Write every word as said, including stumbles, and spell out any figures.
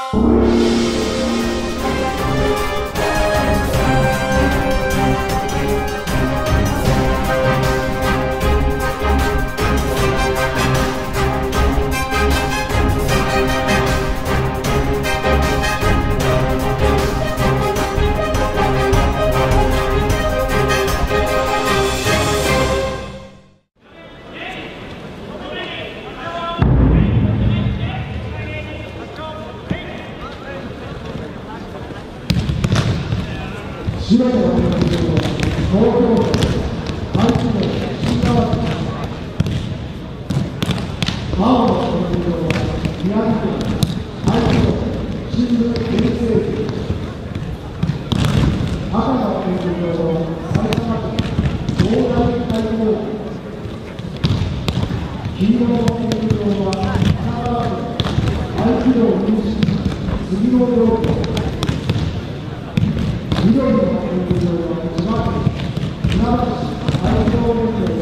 全ての東京都、愛知県新川市、青の研究所は宮城県愛知県新聞衛生部、赤の研究所は埼玉県東大会高校、黄色の研究所は神奈川県合気道入試杉野高校、緑の研究所は千葉県船橋市愛知道連盟